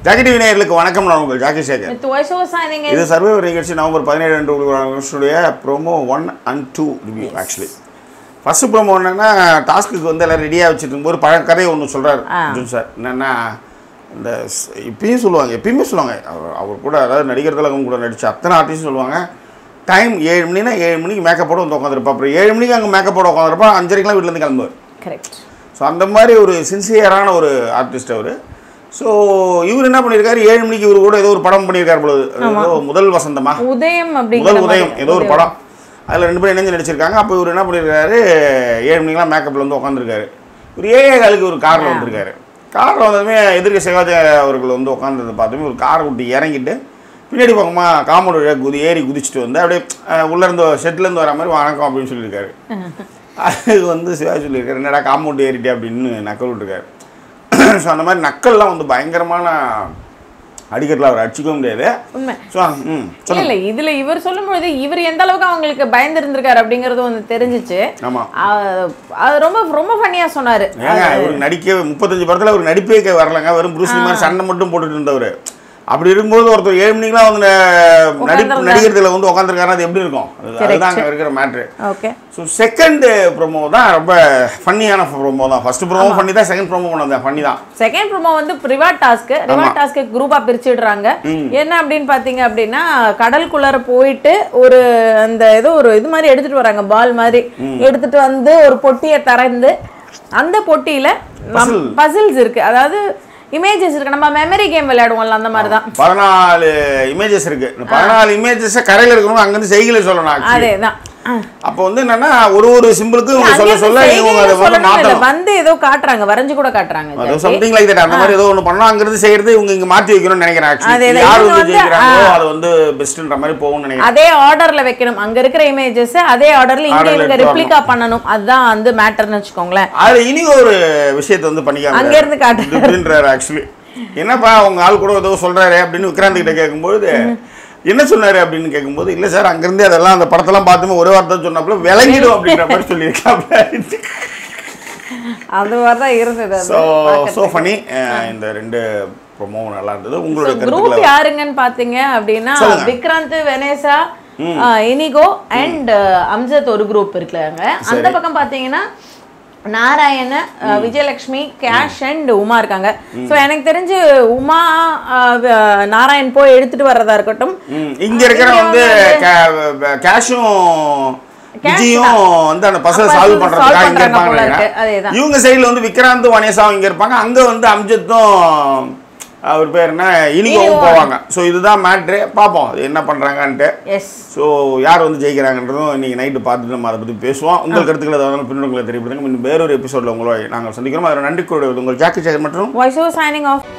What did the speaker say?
Jackie TV நேயர்களுக்கு வணக்கம். நான் உங்கள் ஜாக்கி சேகர். இது சர்வைவர் நிகழ்ச்சி நவம்பர் 17 அன்று ப்ரோமோ 1 and 2 ரிவ்யூ. ஆக்சுவலி ஃபஸ்ட்டு ப்ரோமோ என்னென்னா, டாஸ்க்கு வந்து எல்லாம் ரெடியாக வச்சுட்டு இருக்கும்போது கதையை ஒன்று சொல்கிறார் அர்ஜுன் சார். என்னென்னா, இந்த எப்பயுமே சொல்லுவாங்க அவர் கூட, அதாவது நடிகர் திலகம் கூட நடித்த அத்தனை ஆர்டிஸ்ட் சொல்லுவாங்க, டைம் 7 மணினா 7 மணிக்கு மேக்கப்போட வந்து உட்காந்துருப்பா. அப்புறம் 7 மணிக்கு அங்கே மேக்கப்போட உட்காந்துருப்பா, 5:30க்கெலாம் வீட்டிலேருந்து கிளம்புவார். கரெக்ட். ஸோ அந்த மாதிரி ஒரு சின்சியரான ஒரு ஆர்டிஸ்ட் அவர். ஸோ இவர் என்ன பண்ணியிருக்காரு, 7 மணிக்கு இவர் கூட ஏதோ ஒரு படம் பண்ணியிருக்காரு பொழுது, முதல் வசந்தமா முதல் உதயம் ஏதோ ஒரு படம், அதில் 2 பேரும் இணைஞ்சு நடிச்சிருக்காங்க. அப்போ இவர் என்ன பண்ணியிருக்காரு, 7 மணிக்கெலாம் மேக்கப்பில் வந்து உட்காந்துருக்காரு. ஒரு 7:15 ஒரு காரில் வந்திருக்காரு. காரில் வந்ததுமே எதிர்க்க சிவாஜி அவர்கள் வந்து உட்காந்துருந்த பார்த்துமே ஒரு காரை விட்டு இறங்கிட்டு பின்னாடி பக்கமாக காம்பவுண்ட் ஏறி குதிச்சுட்டு வந்து அப்படியே உள்ளேருந்து ஷெட்லேருந்து வர மாதிரி வணக்கம் அப்படின்னு சொல்லியிருக்காரு. அதுக்கு வந்து சிவாஜி சொல்லியிருக்காரு, என்னடா காம்பவுண்ட் ஏறிட்டே அப்படின்னு நக்கல் விட்டுருக்காரு. ஸோ அந்த மாதிரி நக்கல்லாம் வந்து பயங்கரமான அடிக்கிறதுல அவர் அடிச்சிக்க முடியாது. இல்ல இதுல இவர் சொல்லும்போது இவர் எந்த அளவுக்கு அவங்களுக்கு பயந்து இருந்திருக்காரு அப்படிங்கறது வந்து தெரிஞ்சிச்சு. ஆமா, அது ரொம்ப ரொம்ப ஃபன்னியா சொன்னாரு. இவருக்கு நடிக்க 35 படத்துல அவர் நடிப்பே வரலங்க, வெறும் புரூஸ்லி மாதிரி சண்டை மட்டும் போட்டுட்டு இருந்தவர். அப்படி இருக்கும்போது ஒருத்தர் 7 மணிக்கெலாம் வந்து நடிகர்களை வந்து உட்காந்துருக்காரு, அது எப்படி இருக்கும்? அதுதான் அங்கே இருக்கிற மேட்ரு. ஓகே. ஸோ செகண்ட் ப்ரோமோ தான் ரொம்ப ஃபன்னியான ப்ரோமோ தான். ஃபர்ஸ்ட் ப்ரோமோ ஃபன்னி தான், செகண்ட் ப்ரோமோ பண்ணது ஃபன்னி தான். செகண்ட் ப்ரோமோ வந்து ரிவார்ட் டாஸ்க்கு குரூப்பாக பிரிச்சுடுறாங்க. என்ன அப்படின்னு பார்த்தீங்க அப்படின்னா, கடலுக்குள்ளார போயிட்டு ஒரு அந்த ஏதோ ஒரு இது மாதிரி எடுத்துட்டு வராங்க, பால் மாதிரி எடுத்துட்டு வந்து ஒரு பொட்டியை திறந்து அந்த பொட்டியில பசில்ஸ் இருக்கு, அதாவது இமேஜஸ் இருக்கு. நம்ம மெமரி கேம் விளையாடுவோம்ல, அந்த மாதிரி தான் 14 இமேஜஸ் இருக்கு. 14 இமேஜஸ் கரையில் இருக்கணும், அங்கேருந்து செய்திகளை சொல்லணும். அதேதான். அப்போ வந்து என்னன்னா, ஒரு சிம்பிளுக்கு சொல்ல இவங்க அதை வந்து மாத்தணும். வந்து ஏதோ காட்டுறாங்க, வரைஞ்சு கூட காட்டுறாங்க, ஏதோ சம்திங் லைக் தட். அந்த மாதிரி ஏதோ ஒன்று பண்ணா அங்கிருந்து செய்யறது இவங்க இங்க மாத்தி வைக்கணும்னு நினைக்கிறாங்க. யார் வந்து ஜெயிக்கிறாங்களோ அது வந்து பெஸ்ட்ன்ற மாதிரி போகும்னு நினைக்கிறேன். அதே ஆர்டர்ல வைக்கணும், அங்க இருக்கிற இமேஜஸ் அதே ஆர்டர்ல இங்க இவங்க ரெப்ளிகா பண்ணணும். அதுதான் வந்து மேட்டர்னு வச்சுக்கோங்களேன். அது இனி ஒரு விஷயத்தை வந்து பண்ணிக்காம அங்க இருந்து காட்டுறாரு. ஆக்சுவலி என்னப்பா உங்க ஆள் கூட ஏதோ சொல்றாரு அப்படின்னு விக்ராந்த் கிட்ட கேட்கும்போது, என்ன சொன்னாரு அப்படின்னு கேட்கும்போது, இல்ல சார் அங்கிருந்தே அதெல்லாம் அந்த படத்தெல்லாம் பார்த்துமே ஒரே வார்த்தை சொன்னாப்புல விளங்கிடும் அப்படின்ற மாதிரி சொல்லியிருக்காங்க. அது மாதிரிதான் இருந்தது. So funny. இந்த 2 ப்ரோமோ நல்லா இருந்தது. உங்களோட குரூப் யாருங்கன்னு பாத்தீங்க அப்படின்னா, Vikrant, Vanessa, Inigo and Amjad ஒரு குரூப் இருக்குல்ல. அந்த பக்கம் பாத்தீங்கன்னா நாராயண, விஜயலட்சுமி, கேஷ் அண்ட் உமா இருக்காங்க. ஸோ எனக்கு தெரிஞ்சு உமா, நாராயண் போய் எடுத்துட்டு வர்றதா இருக்கட்டும். இங்க இருக்கிற வந்து கேஷும் விஜயும் வந்து அந்த பசங்க சால்வ் பண்றதுக்காக இங்க இருப்பாங்க. இவங்க சைடுல வந்து விக்ராந்தும் வனேசாவும் இங்க இருப்பாங்க. அங்க வந்து அம்ஜத்தும் அவர் பேர் என்ன இனிகோவும் போவாங்க. ஸோ இதுதான் மேட்ரு. பார்ப்போம் அது என்ன பண்ணுறாங்கன்ட்டு. ஸோ யார் வந்து ஜெயிக்கிறாங்கன்றதும் இன்னைக்கு நைட்டு பார்த்துட்டு நம்ம அதை பற்றி பேசுவோம். உங்கள் கருத்துக்களை ஏதாவது பின்னணிகளை தெரியப்படுத்துங்க. இன்னும் வேறொரு எபிசோடில் உங்களை நாங்கள் சந்திக்கிறோம். அதில் நன்றி கூட உங்கள் ஜாக்கி சேகர் மற்றும் வாய்ஸ் ஓவர் சைனிங் ஆஃப்.